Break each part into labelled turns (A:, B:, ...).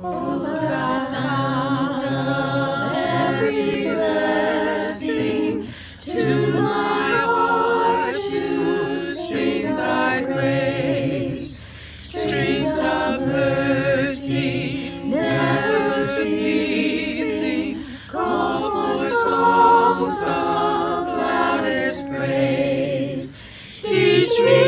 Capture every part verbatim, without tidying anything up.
A: O thou fount of every blessing, to my heart to sing thy grace. Streams of mercy never ceasing, call for songs of loudest praise. Teach me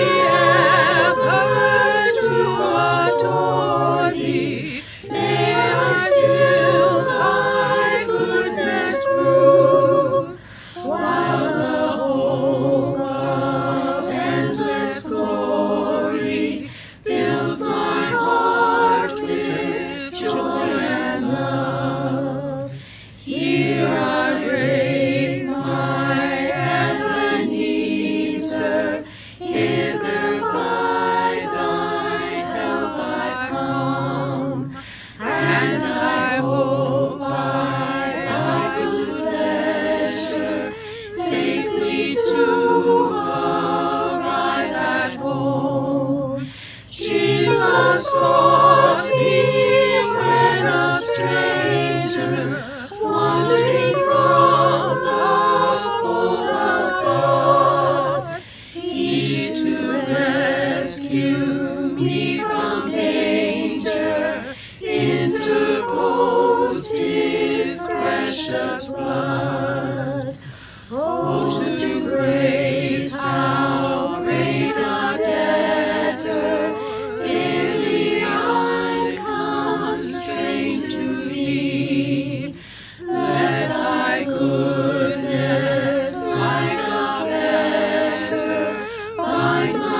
A: ever to adore thee. May I still thy goodness prove, while the hope of endless glory fills my heart with joy and love. Here I raise my Ebenezer, hither by thy help I've come, and I hope by thy good pleasure safely to arrive at home. Jesus sought me when a stranger, wandering from the fold of God. He to rescue me from danger interposed his precious blood. Oh, to grace how great a debtor daily I'm constrained to be. Let thy goodness like a fetter bind